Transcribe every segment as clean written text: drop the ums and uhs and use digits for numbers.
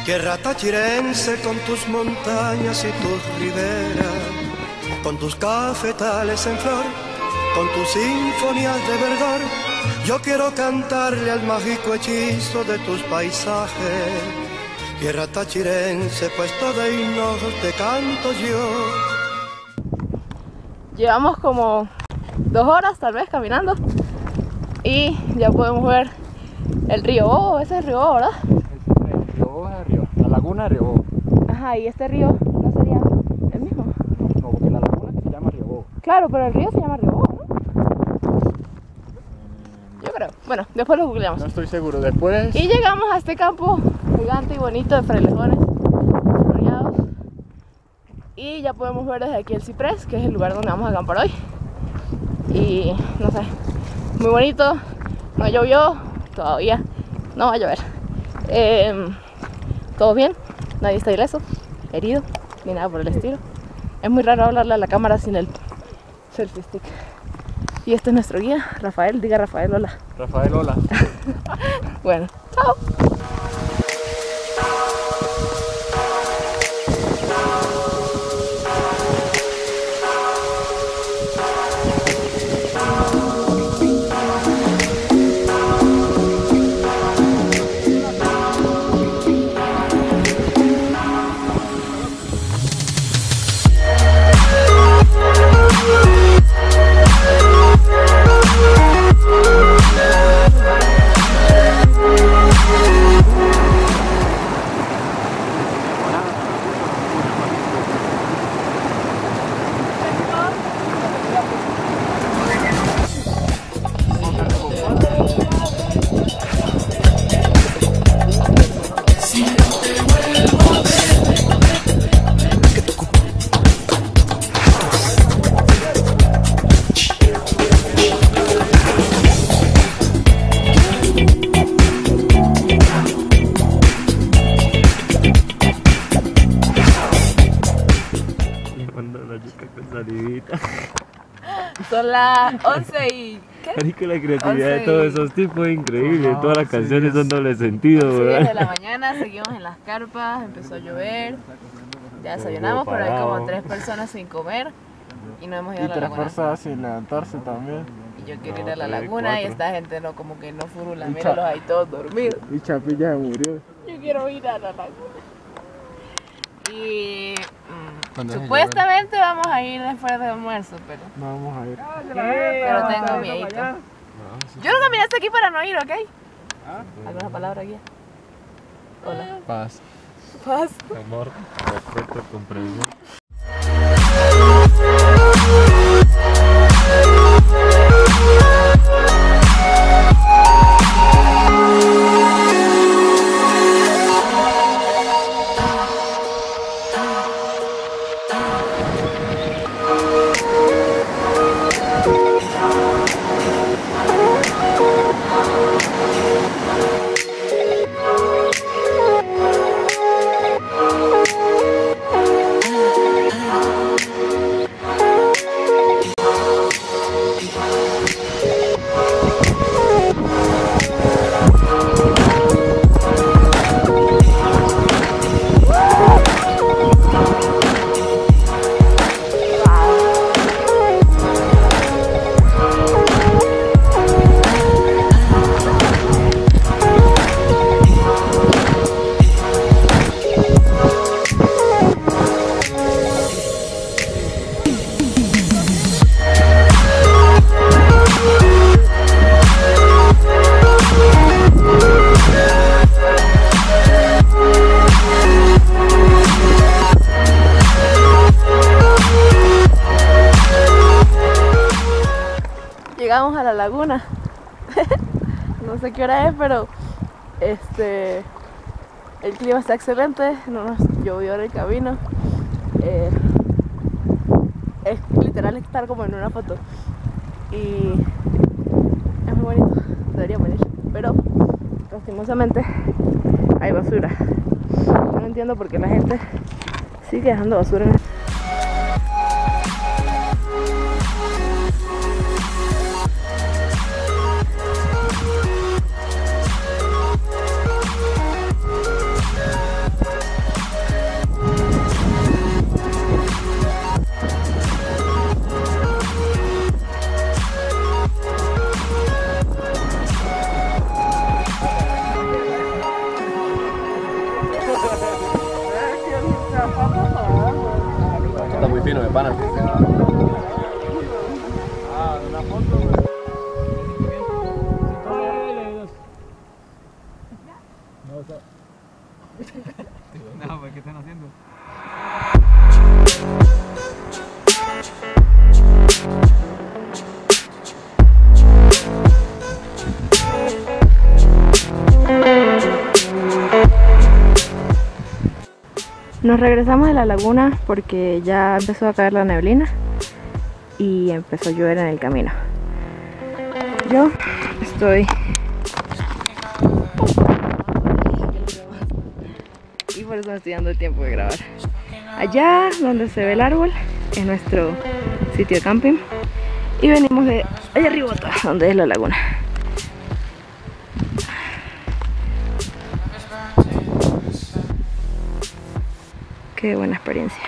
Tierra tachirense con tus montañas y tus riberas, con tus cafetales en flor, con tus sinfonías de verdor. Yo quiero cantarle al mágico hechizo de tus paisajes. Tierra tachirense, puesto de himnos te canto yo. Llevamos como 2 horas tal vez caminando y ya podemos ver el río Bobo. Ese es el río Bobo, ¿verdad? El río Bobo es el río, la laguna de Río Bobo. Ajá, y este río no sería el mismo. No, porque la laguna se llama Río Bobo. Claro, pero el río se llama río Bobo, ¿no? Yo creo. Bueno, después lo googleamos. No estoy seguro, después... Y llegamos a este campo gigante y bonito de frailejones floreados. Y ya podemos ver desde aquí el ciprés, que es el lugar donde vamos a acampar hoy. Y no sé, muy bonito, no llovió, todavía no va a llover. Todo bien, nadie está ileso, herido, ni nada por el estilo. Es muy raro hablarle a la cámara sin el selfie stick. Y este es nuestro guía, Rafael. Diga Rafael, hola. Rafael, hola. Bueno, chao. Son las 11 y... ¿qué? Marico, la creatividad de todos esos tipos es increíble. Todas las canciones son doble sentido, Sí, ¿verdad? desde la mañana seguimos en las carpas, empezó a llover. Ya desayunamos, pero hay como 3 personas sin comer. Y no hemos ido Y a la 3 laguna. personas sin levantarse también. Y yo quiero ir No, a la 3, laguna 4. y esta gente no, como que no furula. Y Míralos ahí todos dormidos. Y Chapilla se murió. Yo quiero ir a la laguna. Y ¿Cuándo se supuestamente vamos a ir después del almuerzo, pero No vamos a ir. pero tengo miedito. Yo no caminé hasta aquí para no ir, ¿ok? ¿Alguna palabra guía? Hola. Paz. Paz. Amor, respeto, comprensión. Llegamos a la laguna. No sé qué hora es, pero el clima está excelente, no nos llovió en el camino. Es literal estar como en una foto y es muy bonito, deberíamos ir, pero lastimosamente hay basura. No entiendo por qué la gente sigue dejando basura en pana. Una foto. No, pues, ¿qué están haciendo? Nos regresamos de la laguna porque ya empezó a caer la neblina y empezó a llover en el camino. Yo estoy... y por eso me estoy dando el tiempo de grabar. Allá donde se ve el árbol es nuestro sitio de camping y venimos de allá arriba, donde es la laguna. Qué buena experiencia.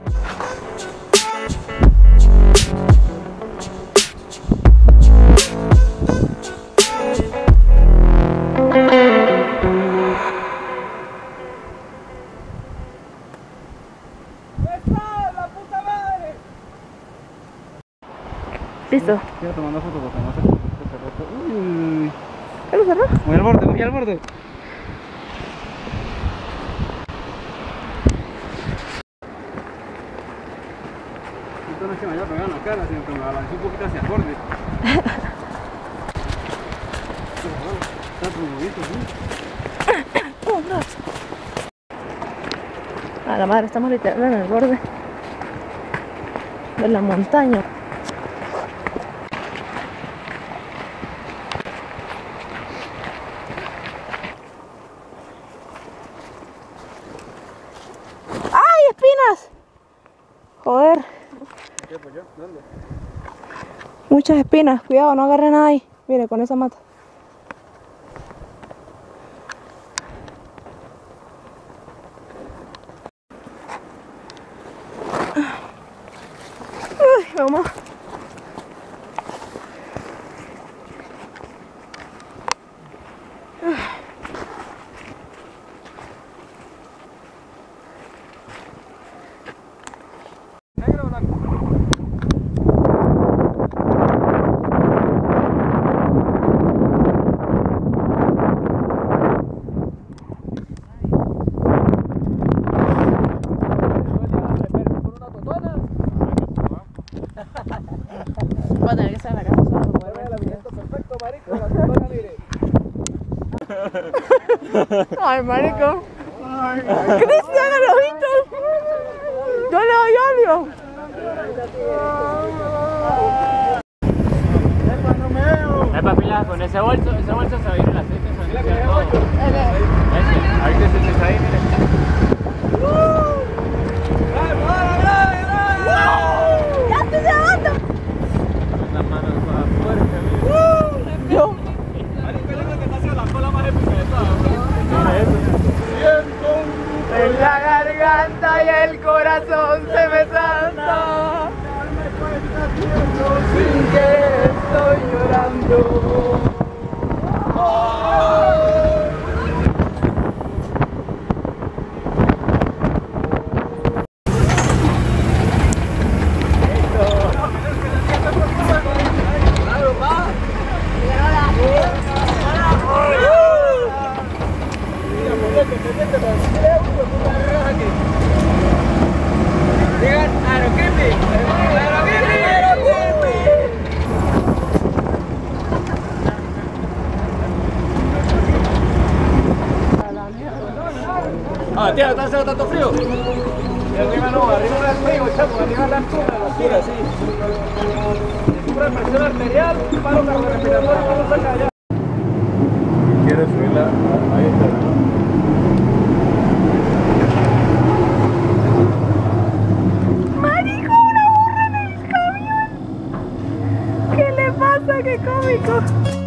Listo. Sigo tomando fotos porque no sé. Uy. ¿Qué lo cerró? Voy al borde, voy al borde. Esto no es que me haya pegado en la cara, sino que me balancé un poquito hacia el borde. Está promodito, ¿sí? A la madre, estamos literal en el borde de la montaña. ¡Ay, espinas! Joder. ¿Qué, pues yo? ¿Dónde? Muchas espinas. Cuidado, no agarre nada ahí. Mire, con esa mata. Uy, vamos. ¿Negro o blanco? Voy a tener que estar en la casa solo. Perfecto, marico, la totona, mire. Ay, marico. Cristiano, ¿lo viste? Yo le doy odio. Papila, con ese bolso se va a ir el aceite. Ahí que se está ahí, mire. ¡Ya estoy llevando! Las manos más fuertes, Yo. Marico, es lo que está haciendo la cola más épica de todas. En la garganta y el corazón se me salta. Sin que estoy llorando. Ah, tía, ¿está haciendo tanto frío? Y arriba no es frío, chapo, arriba la altura, sí. Sufre presión arterial, paro cardiorrespiratorio, ¿cómo saca allá? ¿Quieres subirla? Ahí está. ¡Marico, una burra en el camión! ¿Qué le pasa? ¡Qué cómico!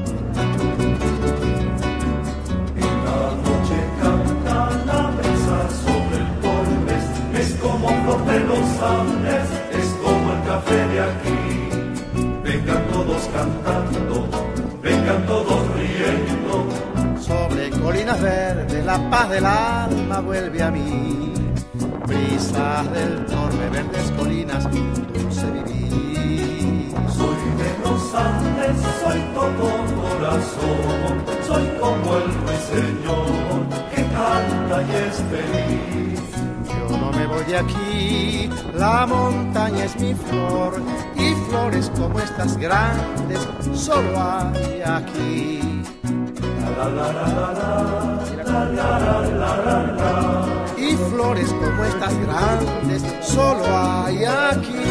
Es como el café de aquí. Vengan todos cantando, vengan todos riendo. Sobre colinas verdes la paz del alma vuelve a mí. brisas del torre, verdes colinas, dulce vivir. Soy de los Andes, soy todo corazón, soy como el ruiseñor que canta y es feliz. Yo no me voy de aquí, la montaña es mi flor, y flores como estas grandes solo hay aquí. Y flores como estas grandes solo hay aquí.